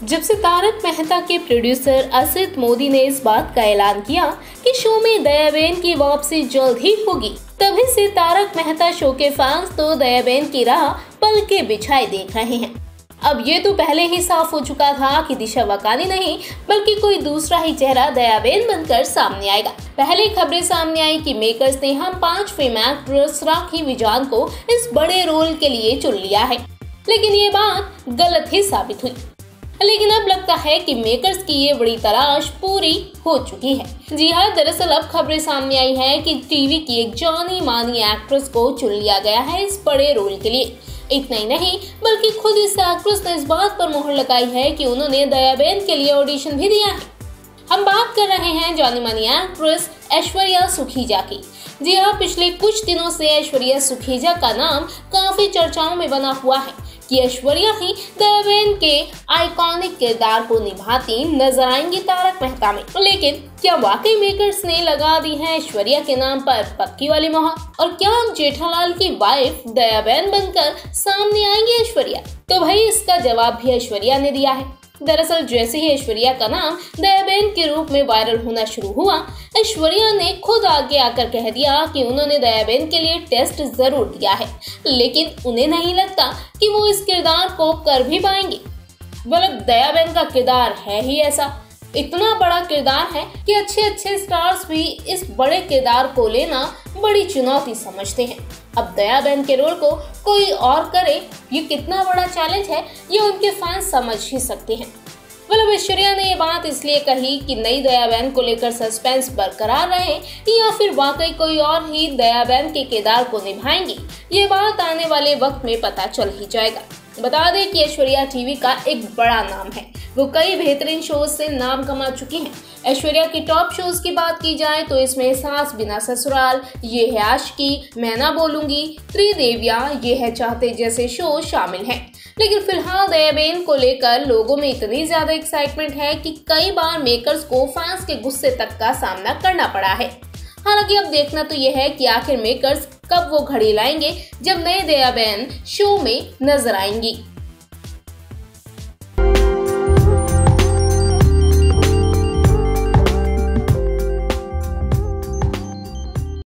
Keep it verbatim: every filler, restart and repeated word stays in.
जब से तारक मेहता के प्रोड्यूसर असित मोदी ने इस बात का ऐलान किया कि शो में दयाबेन की वापसी जल्द ही होगी, तभी से तारक मेहता शो के फैंस तो दयाबेन की राह पल के बिछाए देख रहे हैं। अब ये तो पहले ही साफ हो चुका था कि दिशा वकानी नहीं बल्कि कोई दूसरा ही चेहरा दयाबेन बनकर सामने आएगा। पहले खबरें सामने आई कि मेकर्स ने हम पांच फेम एक्ट्रेस राखी विजान को इस बड़े रोल के लिए चुन लिया है, लेकिन ये बात गलत ही साबित हुई। लेकिन अब लगता है कि मेकर्स की ये बड़ी तलाश पूरी हो चुकी है। जी हाँ, दरअसल अब खबरें सामने आई है कि टीवी की एक जानी मानी एक्ट्रेस को चुन लिया गया है इस बड़े रोल के लिए। इतना ही नहीं बल्कि खुद इस एक्ट्रेस ने इस बात पर मोहर लगाई है कि उन्होंने दयाबेन के लिए ऑडिशन भी दिया है। हम बात कर रहे हैं जानी मानी एक्ट्रेस ऐश्वर्या सुखीजा की। जी हाँ, पिछले कुछ दिनों से ऐश्वर्या सुखीजा का नाम काफी चर्चाओं में बना हुआ है कि ऐश्वर्या ही दयाबेन के आइकॉनिक किरदार को निभाती नजर आएंगी तारक मेहता में। लेकिन क्या वाकई मेकर्स ने लगा दी है ऐश्वर्या के नाम पर पक्की वाली मोहर, और क्या अब जेठालाल की वाइफ दयाबेन बनकर सामने आएंगी ऐश्वर्या? तो भाई इसका जवाब भी ऐश्वर्या ने दिया है। दरअसल जैसे ही ऐश्वर्या का नाम दयाबेन के रूप में वायरल होना शुरू हुआ, ऐश्वर्या ने खुद आगे आकर कह दिया कि उन्होंने दयाबेन के लिए टेस्ट जरूर दिया है, लेकिन उन्हें नहीं लगता कि वो इस किरदार को कर भी पाएंगे। मतलब दयाबेन का किरदार है ही ऐसा, इतना बड़ा किरदार है कि अच्छे अच्छे स्टार्स भी इस बड़े किरदार को लेना बड़ी चुनौती समझते हैं। अब दयाबेन के रोल को कोई और करे, ये कितना बड़ा चैलेंज है ये उनके फैंस समझ ही सकते हैं। मतलब ऐश्वर्या ने ये बात इसलिए कही कि नई दयाबेन को लेकर सस्पेंस बरकरार रहे या फिर वाकई कोई और ही दयाबेन के किरदार को निभाएंगी, ये बात आने वाले वक्त में पता चल ही जाएगा। बता दें कि ऐश्वर्या टीवी का एक बड़ा नाम है, वो कई बेहतरीन शोज से नाम कमा चुकी हैं। ऐश्वर्या की टॉप शोज की बात की जाए तो इसमें सास बिना ससुराल, ये है आशिकी, मैं ना बोलूंगी, त्रिदेविया, ये है चाहते जैसे शो शामिल हैं। लेकिन फिलहाल दयाबेन को लेकर लोगों में इतनी ज्यादा एक्साइटमेंट है कि कई बार मेकर्स को फैंस के गुस्से तक का सामना करना पड़ा है। हालांकि अब देखना तो यह है कि आखिर मेकर्स कब वो घड़ी लाएंगे जब नए दयाबेन शो में नजर आएंगी।